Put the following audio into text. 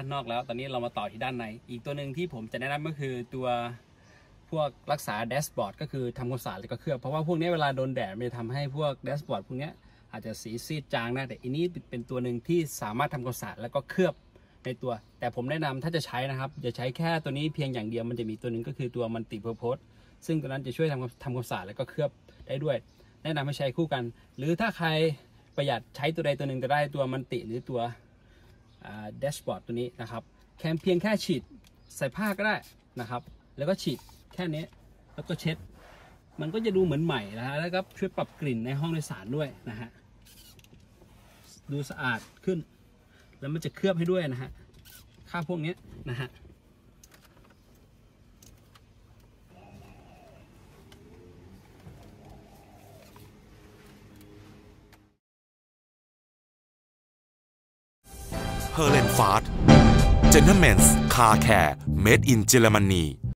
นอกแล้วตอนนี้เรามาต่อที่ด้านในอีกตัวหนึ่งที่ผมจะแนะนำก็คือตัวพวกรักษาแดชบอร์ดก็คือทำความสะอาดแล้วก็เคลือบเพราะว่าพวกนี้เวลาโดนแดดมันจะทำให้พวกแดชบอร์ดพวกนี้อาจจะสีซีดจางนะแต่อันนี้เป็นตัวหนึ่งที่สามารถทำความสะอาดแล้วก็เคลือบในตัวแต่ผมแนะนำถ้าจะใช้นะครับอย่าใช้แค่ตัวนี้เพียงอย่างเดียวมันจะมีตัวหนึ่งก็คือตัวมัลติเพอร์โพสซึ่งตัวนั้นจะช่วยทำความสะอาดแล้วก็เคลือบได้ด้วยแนะนำให้ใช้คู่กันหรือถ้าใครประหยัดใช้ตัวใดตัวหนึ่งก็ได้ตัวมัลติหรือตัวแดชบอร์ดตัวนี้นะครับแค่เพียงแค่ฉีดใส่ผ้าก็ได้นะครับแล้วก็ฉีดแค่นี้แล้วก็เช็ดมันก็จะดูเหมือนใหม่นะฮะแล้วก็ช่วยปรับกลิ่นในห้องโดยสารด้วยนะฮะดูสะอาดขึ้นแล้วมันจะเคลือบให้ด้วยนะฮะค่าพวกนี้นะฮะ Herrenfahrt Gentlemen's Car Care Made in Germany